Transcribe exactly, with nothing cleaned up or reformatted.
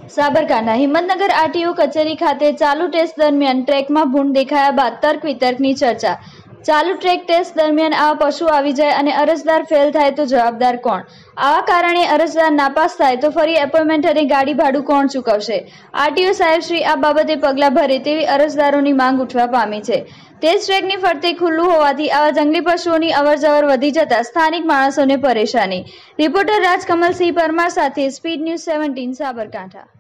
Sabarkantha Himmatnagar RTO કચેરી ખાતે ચાલુ ટેસ્ટ દરમિયાન ટ્રેકમાં ભૂંડ દેખાયા બાદ તર્ક વિતર્કની ચર્ચા। ચાલુ ટ્રેક ટેસ્ટ દરમિયાન આવા પશુ આવી જાય અને અરજદાર ફેલ થાય તો જવાબદાર કોણ? આવા કારણે અરજદાર નાપાસ થાય તો ફરી એપોઇન્ટમેન્ટ અને ગાડી ભાડું કોણ ચૂકવશે? આરટીઓ સાહેબશ્રી આ બાબતે પગલાં ભરે તેવી અરજદારોની માંગ ઉઠવા પામી છે। ટેસ્ટ ટ્રેકની ફરતે ખુલ્લું હોવાથી આવા જંગલી પશુઓની અવરજવર વધી જતા સ્થાનિક માણસોને પરેશાની। રિપોર્ટર રાજકમલસિંહ પરમાર સાથે સ્પીડ ન્યૂઝ સેવન્ટીન સાબરકાંઠા।